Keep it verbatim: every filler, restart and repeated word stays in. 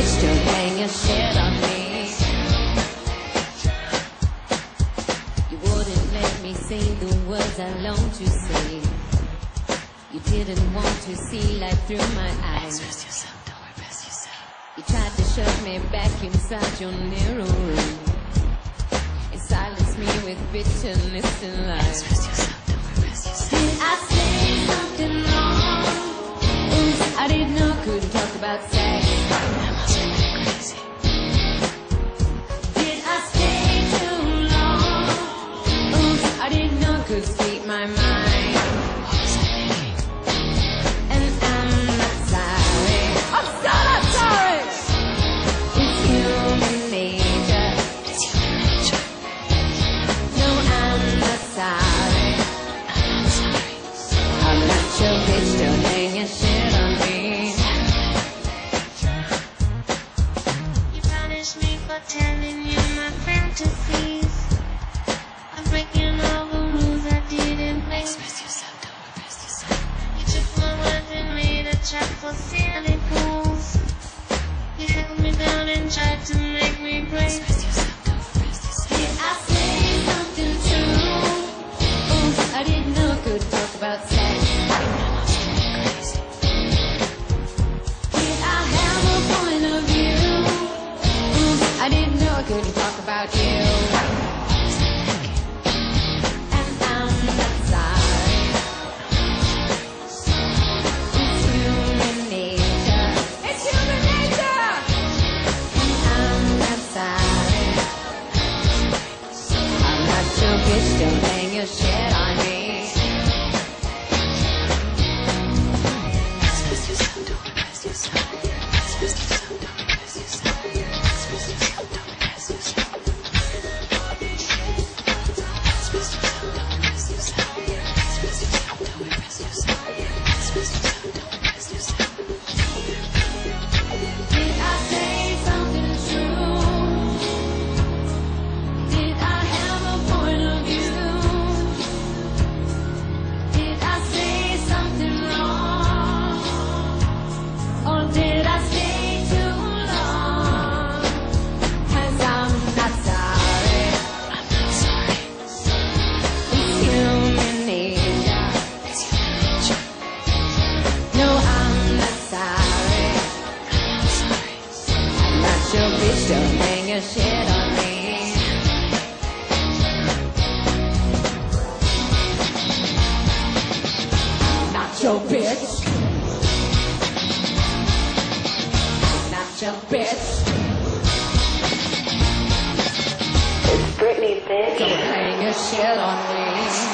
bitch, don't hang your shit on me. You wouldn't let me say the words I long to say. You didn't want to see light through my eyes. Express yourself, don't repress yourself. You tried to shove me back inside your narrow room and silence me with bitterness and lies. Express yourself, don't repress yourself. Did I say something wrong? Oops, I didn't know I couldn't talk about sex. I must have been crazy. Did I stay too long? Oops, I didn't know I could speak my mind. What was I thinking? And I'm not sorry. I'm so not sorry. It's human nature. It's human nature. No, I'm not sorry. I'm not sorry. I'm not your bitch, don't hang your shit on me. You punish me for telling you my fantasies. I'm breaking all the rules I didn't make. Express yourself, don't repress yourself. You took my words and made a trap for silly fools. You held me down and tried to make me break. Express yourself, don't repress yourself. Did I say something true? Oops, I didn't know I could talk about sex. I must have been crazy. Did I have a point of view? Oops, I didn't know I couldn't talk about you. What was I thinking? And I'm not sorry. It's human nature. It's human nature. And I'm not sorry. I'm not your bitch, don't hang your shit on me. Express yourself, don't repress yourself. Express yourself, don't repress yourself. Express yourself, don't repress yourself. Express yourself, don't repress yourself. Express yourself, don't repress yourself. Express yourself, don't repress yourself. Did I say something true? Did I have a point of view? Did I say something wrong? Or did I stay too long? 'Cause I'm not sorry. I'm not sorry. It's human nature. It's human nature. No, I'm not sorry. I'm not sorry. I'm not your bitch, don't hang your shit on me. I'm not your bitch. I'm not your bitch. It's Britney, bitch. Don't hang your shit on me.